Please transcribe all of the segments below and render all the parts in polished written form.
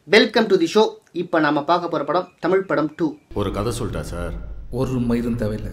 Welcome to the show. இப்போ நாம பார்க்க போற படம் தமிழ் படம் 2. ஒரு கதை சொல்லிட்டா சார், ஒரு மயிரும் தேவையில்லை.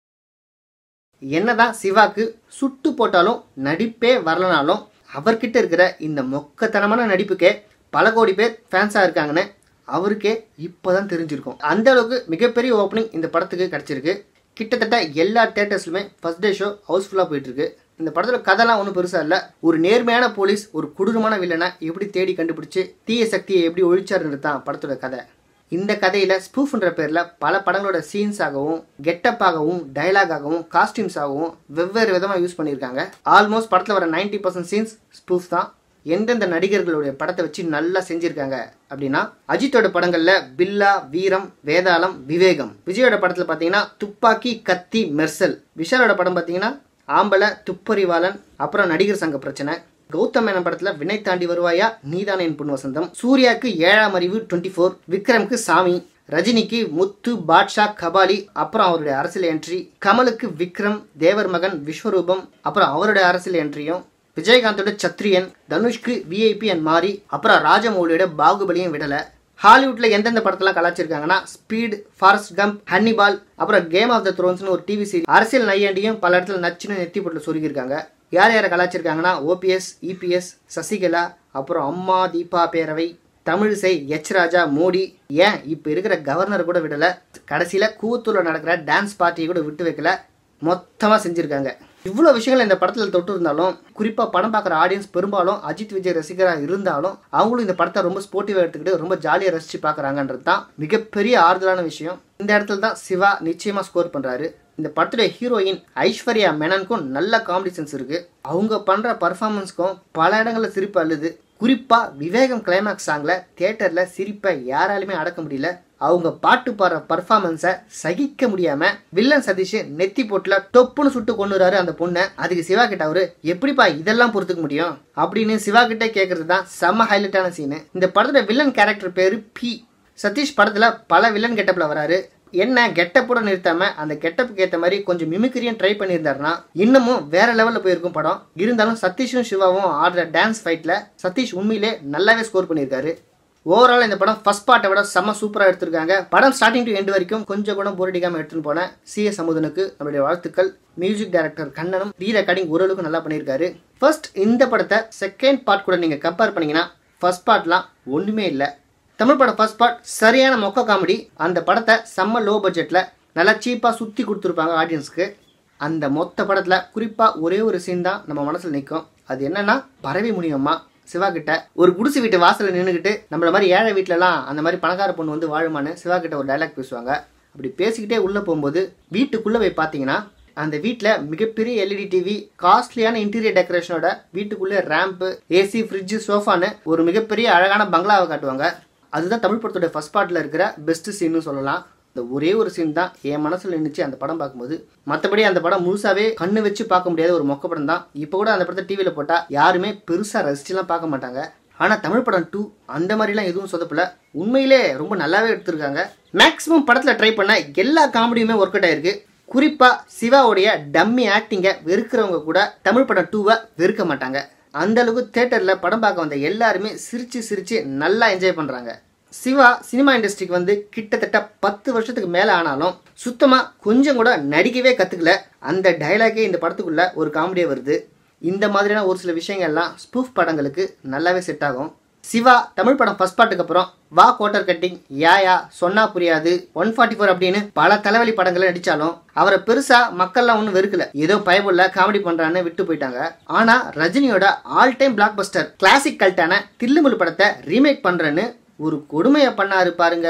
என்னதான் சிவாக்கு சுட்டு போட்டாலும் நடிப்பே வரலனாலும் அவர்கிட்ட இருக்கிற இந்த மொக்கத்தனமான நடிப்புக்கே பல கோடி பேர் ஃபேன்ஸாக இருக்காங்கன்னு அவருக்கே இப்போதான் தெரிஞ்சிருக்கும். அந்த அளவுக்கு மிகப்பெரிய ஓப்பனிங் இந்த படத்துக்கு கிடச்சிருக்கு. கிட்டத்தட்ட எல்லா தியேட்டர்ஸ்லுமே ஃபர்ஸ்ட் டே ஷோ ஹவுஸ்ஃபுல்லாக போயிட்டு இருக்கு. இந்த படத்தோட கதைலாம் ஒன்றும் பெருசாக இல்லை. ஒரு நேர்மையான போலீஸ் ஒரு கொடூரமான வில்லனை எப்படி தேடி கண்டுபிடிச்சு தீய சக்தியை எப்படி ஒழிச்சாருன்றது தான் படத்தோட கதை. இந்த கதையில் ஸ்பூஃப்ன்ற பேரில் பல படங்களோட சீன்ஸாகவும் கெட்டப்பாகவும் டைலாகாகவும் காஸ்டியூம்ஸாகவும் வெவ்வேறு விதமாக யூஸ் பண்ணியிருக்காங்க. ஆல்மோஸ்ட் படத்தில் வர 90% சீன்ஸ் ஸ்பூஃப் தான். எந்தெந்த நடிகர்களுடைய படத்தை வச்சு நல்லா செஞ்சுருக்காங்க அப்படின்னா, அஜித்தோட படங்களில் பில்லா, வீரம், வேதாளம், விவேகம். விஜயோட படத்தில் பார்த்தீங்கன்னா துப்பாக்கி, கத்தி, மெர்சல். விஷாலோட படம் பார்த்தீங்கன்னா ஆம்பளை, துப்பறிவாளன், அப்புறம் நடிகர் சங்க பிரச்சனை. கௌதம் மேனன் படத்துல வினை தாண்டி வருவாயா, நீதான என் பொன் வசந்தம். சூர்யாவுக்கு 7ஆம் அறிவு 24, விக்ரமுக்கு சாமி, ரஜினிக்கு முத்து, பாட்ஷா, கபாலி, அப்புறம் அவருடைய அரசியல் என்ட்ரி. கமலுக்கு விக்ரம், தேவர் மகன், விஸ்வரூபம், அப்புறம் அவருடைய அரசியல் என்ட்ரியும். விஜயகாந்தோட சத்ரியன், தனுஷ்க்கு VIP அண்ட் மாரி, அப்புறம் ராஜமௌலியோட பாகுபலியும் விடல. ஹாலிவுட்ல எந்தெந்த படத்தெல்லாம் கலாச்சிருக்காங்கன்னா ஸ்பீட், ஃபாரஸ்ட் கம்ப், ஹன்னிபால், அப்புறம் கேம் ஆஃப் த த்ரோன்ஸ்னு ஒரு டிவி சீரிஸ். அரசியல் நையாண்டியும் பல இடத்துல நச்சுன்னு நெத்தி போட்டு சொருகிருக்காங்க. யார் யாரை கலாச்சிருக்காங்கன்னா OPS, EPS, சசிகலா, அப்புறம் அம்மா, தீபா பேரவை, தமிழிசை, எச் ராஜா, மோடி, ஏன் இப்போ இருக்கிற கவர்னர் கூட விடல. கடைசியில் கூத்தூரில் நடக்கிற டான்ஸ் பார்ட்டியை கூட விட்டு வைக்கல. மொத்தமாக செஞ்சுருக்காங்க. இவ்வளோ விஷயங்கள் இந்த படத்தில் தொட்டு இருந்தாலும், குறிப்பாக படம் பார்க்குற ஆடியன்ஸ் பெரும்பாலும் அஜித் விஜய் ரசிகராக இருந்தாலும் அவங்களும் இந்த படத்தை ரொம்ப ஸ்போர்ட்டிவாக எடுத்துக்கிட்டு ரொம்ப ஜாலியாக ரசித்து பார்க்குறாங்கன்றது தான் மிகப்பெரிய ஆறுதலான விஷயம். இந்த இடத்துல தான் சிவா நிச்சயமாக ஸ்கோர் பண்ணுறாரு. இந்த படத்துடைய ஹீரோயின் ஐஸ்வர்யா மேனனுக்கும் நல்ல காமெடி சென்ஸ் இருக்குது. அவங்க பண்ணுற பர்ஃபார்மன்ஸ்க்கும் பல இடங்களில் சிரிப்பு அள்ளுது. குறிப்பாக விவேகம் கிளைமேக்ஸ் சாங்கில் தியேட்டரில் சிரிப்பை யாராலுமே அடக்க முடியல. அவங்க பாட்டு பாடுற பர்ஃபார்மன்ஸை சகிக்க முடியாம வில்லன் சதீஷ் நெத்தி போட்டுல டொப்புன்னு சுட்டு கொண்டுறாரு அந்த பொண்ணை. அதுக்கு சிவா கிட்ட அவரு எப்படிப்பா இதெல்லாம் பொறுத்துக்க முடியும் அப்படின்னு சிவா கிட்ட கேட்கறது தான் செம்ம ஹைலைட்டான சீனு. இந்த படத்தோட வில்லன் கேரக்டர் பேரு பி. சதீஷ் படத்துல பல வில்லன் கெட்டப்ல வராரு. என்ன கெட்டப்போட நிறுத்தாம அந்த கெட்டப்புக்கு ஏற்ற மாதிரி கொஞ்சம் மிமிக்ரியும் ட்ரை பண்ணியிருந்தாருன்னா இன்னமும் வேற லெவலில் போயிருக்கும் படம். இருந்தாலும் சதீஷும் சிவாவும் ஆடுற டான்ஸ் ஃபைட்ல சதீஷ் உண்மையிலே நல்லாவே ஸ்கோர் பண்ணியிருக்காரு. ஓவரால் இந்த படம் ஃபர்ஸ்ட் பார்ட்டை விட செம்ம சூப்பராக எடுத்திருக்காங்க. படம் ஸ்டார்டிங் டு எண்ட் வரைக்கும் கொஞ்சம் கூட போர் அடிக்காமல் எடுத்துன்னு போன CS அமுதனுக்கு நம்மளுடைய வாழ்த்துக்கள். மியூசிக் டைரக்டர் கண்ணனும் ரீ ரெக்கார்டிங் ஓரளவுக்கு நல்லா பண்ணியிருக்காரு. ஃபர்ஸ்ட் இந்த படத்தை செகண்ட் பார்ட் கூட நீங்கள் கம்பேர் பண்ணீங்கன்னா ஃபர்ஸ்ட் பார்ட்லாம் ஒன்றுமே இல்லை. தமிழ் படம் ஃபர்ஸ்ட் பார்ட் சரியான மொக்க காமெடி. அந்த படத்தை செம்ம லோ பட்ஜெட்டில் நல்லா சீப்பாக சுற்றி கொடுத்துருப்பாங்க ஆடியன்ஸ்க்கு. அந்த மொத்த படத்தில் குறிப்பாக ஒரே ஒரு சீன் தான் நம்ம மனசில் நிற்கும். அது என்னன்னா, பறவை முடியுமா சிவா கிட்ட ஒரு குடிசை வீட்டு வாசலில் நின்றுக்கிட்டு நம்மள மாதிரி ஏழை வீட்டிலலாம் அந்த மாதிரி பணக்கார பொண்ணு வந்து வாழுமான்னு சிவா கிட்ட ஒரு டைலாக் பேசுவாங்க. அப்படி பேசிக்கிட்டே உள்ளே போகும்போது வீட்டுக்குள்ளே போய் பார்த்தீங்கன்னா அந்த வீட்டில் மிகப்பெரிய LED டிவி, காஸ்ட்லியான இன்டீரியர் டெக்கரேஷனோட வீட்டுக்குள்ளே ரேம்பு, AC, ஃப்ரிட்ஜு, சோஃபான்னு ஒரு மிகப்பெரிய அழகான பங்களாவை காட்டுவாங்க. அதுதான் தமிழ் படத்தோட ஃபர்ஸ்ட் பார்ட்டில் இருக்கிற பெஸ்ட் சீன்னு சொல்லலாம். இந்த ஒரே ஒரு சீன் தான் என் மனசில் நின்றுச்சு அந்த படம் பார்க்கும்போது. மற்றபடி அந்த படம் முழுசாவே கண்ணு வச்சு பார்க்க முடியாத ஒரு மொக்க படம் தான். இப்போ கூட அந்த படத்தை டிவியில் போட்டால் யாருமே பெருசாக ரசிச்சுலாம் பார்க்க மாட்டாங்க. ஆனால் தமிழ் படம் 2 அந்த மாதிரிலாம் எதுவும் சொதப்பல. உண்மையிலே ரொம்ப நல்லாவே எடுத்திருக்காங்க. மேக்ஸிமம் படத்தில் ட்ரை பண்ண எல்லா காமெடியுமே ஒர்க் அவுட் ஆயிருக்கு. குறிப்பாக சிவாவுடைய டம்மி ஆக்டிங்கை வெறுக்கிறவங்க கூட தமிழ் படம் 2வை வெறுக்க மாட்டாங்க. அந்த அளவுக்கு தியேட்டரில் படம் பார்க்க வந்த எல்லாருமே சிரிச்சு நல்லா என்ஜாய் பண்ணுறாங்க. சிவா சினிமா இண்டஸ்ட்ரிக்கு வந்து கிட்டத்தட்ட 10 வருஷத்துக்கு மேலே ஆனாலும் சுத்தமாக கொஞ்சம் கூட நடிக்கவே கற்றுக்கல. அந்த டைலாகே இந்த படத்துக்குள்ள ஒரு காமெடியாக வருது. இந்த மாதிரியான ஒரு சில விஷயங்கள்லாம் ஸ்பூஃப் படங்களுக்கு நல்லாவே செட் ஆகும். சிவா தமிழ் படம் ஃபர்ஸ்ட் பார்ட்டுக்கு அப்புறம் வா கோட்டர் கட்டிங், யாயா, சொன்னா புரியாது, 144 அப்படின்னு பல தலைவலி படங்களை நடிச்சாலும் அவரை பெருசா மக்கள்லாம் ஒன்றும் வெறுக்கல. ஏதோ பயபுள்ள காமெடி பண்றான்னு விட்டு போயிட்டாங்க. ஆனா ரஜினியோட all time blockbuster classic கல்ட்டான தில்லுமுல்லு படத்தை ரீமேக் பண்றேன்னு ஒரு கொடுமையை பண்ணாரு பாருங்க.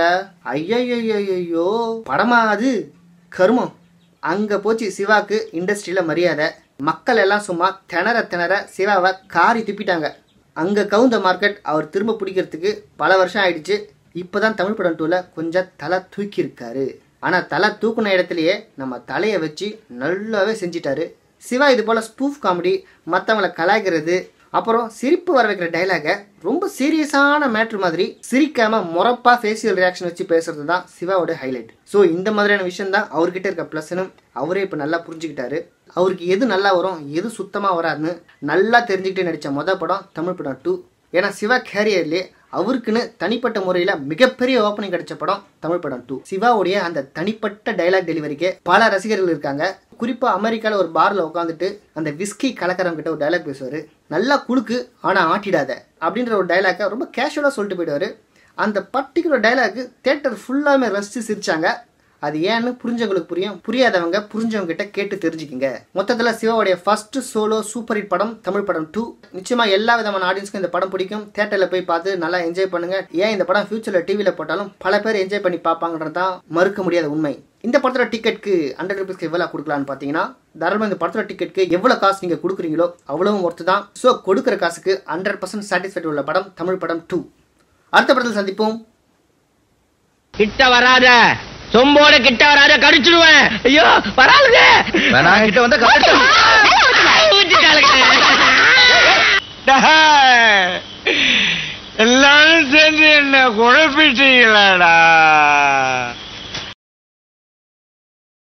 ஐயோ படமா அது, கருமம். அங்க போச்சு சிவாக்கு இண்டஸ்ட்ரியில மரியாதை. மக்கள் எல்லாம் சும்மா திணற சிவாவை காரி துப்பிட்டாங்க. அங்கே கவுந்த மார்க்கெட் அவர் திரும்ப பிடிக்கிறதுக்கு பல வருஷம் ஆயிடுச்சு. இப்போதான் தமிழ் படம் 2ல கொஞ்சம் தலை தூக்கியிருக்காரு. ஆனால் தலை தூக்குன இடத்துலையே நம்ம தலையை வச்சு நல்லாவே செஞ்சிட்டாரு. சிவா இது போல் ஸ்பூஃப் காமெடி, மற்றவங்களை கலாய்க்கிறது, அப்புறம் சிரிப்பு வர வைக்கிற டைலாக ரொம்ப சீரியஸான மேட்ரு மாதிரி சிரிக்காம முறப்பா ஃபேஷியல் ரியாக்ஷன் வச்சு பேசுறது தான் சிவாவோட ஹைலைட். ஸோ இந்த மாதிரியான விஷயம் தான் அவர்கிட்ட இருக்க ப்ளஸ்ன்னு அவரே இப்போ நல்லா புரிஞ்சுக்கிட்டாரு. அவருக்கு எது நல்லா வரும் எது சுத்தமாக வராதுன்னு நல்லா தெரிஞ்சுக்கிட்டே நடித்த மொதல் படம் தமிழ் படம் 2. ஏன்னா சிவா கேரியர்லேயே அவருக்குன்னு தனிப்பட்ட முறையில மிகப்பெரிய ஓப்பனிங் கிடைச்ச படம் தமிழ் படம் 2. சிவாவுடைய அந்த தனிப்பட்ட டைலாக் டெலிவரிக்கு பல ரசிகர்கள் இருக்காங்க. குறிப்பா அமெரிக்கால ஒரு பார்ல உட்காந்துட்டு அந்த விஸ்கி கலக்கரம் கிட்ட ஒரு டைலாக் பேசுவாரு, நல்லா குளுக்கு ஆனா ஆட்டிடாத அப்படின்ற ஒரு டைலாக்கை ரொம்ப கேஷுவலா சொல்லிட்டு போயிடுவாரு. அந்த பர்டிகுலர் டைலாக்கு தியேட்டர் ஃபுல்லாமே ரசிச்சு சிரிச்சாங்க. அது ஏன்னு புரிஞ்சவங்களுக்கு புரியும், புரியாதவங்க புரிஞ்சவங்க கிட்ட கேட்டு தெரிஞ்சுக்குங்க. மொத்தத்துல சிவாவுடைய ஃபர்ஸ்ட் சோலோ சூப்பர் ஹிட் படம் தமிழ் படம் 2. நிச்சயமா எல்லா விதமான ஆடியன்ஸ்க்கும் இந்த படம் பிடிக்கும். தியேட்டர்ல போய் பார்த்து நல்லா என்ஜாய் பண்ணுங்க. ஏன் இந்த படம் ஃபியூச்சர்ல டிவில போட்டாலும் பல பேர் என்ஜாய் பண்ணி பார்ப்பாங்கன்றதான் மறுக்க முடியாத உண்மை. இந்த படத்தோட டிக்கெட்டுக்கு 100 ரூபீஸ்க்கு எவ்வளவு கொடுக்கலான்னு பாத்தீங்கன்னா, தாராளமா இந்த படத்தோட டிக்கெட்டுக்கு எவ்வளவு காசு நீங்க கொடுக்குறீங்களோ அவ்வளவும் ஒர்த்து தான். ஸோ கொடுக்குற காசுக்கு 100% சாட்டிஸ்ஃபைட் உள்ள படம் தமிழ் படம் 2. அடுத்த படத்தில் சந்திப்போம். கிட்ட வராத, சொம்போட கிட்ட வராத, கடிச்சிடுவேன். ஐயோ வராதுங்க, நான் கிட்ட வந்தா எல்லாரும் சேர்ந்து என்ன குழப்பிட்டீங்களாடா?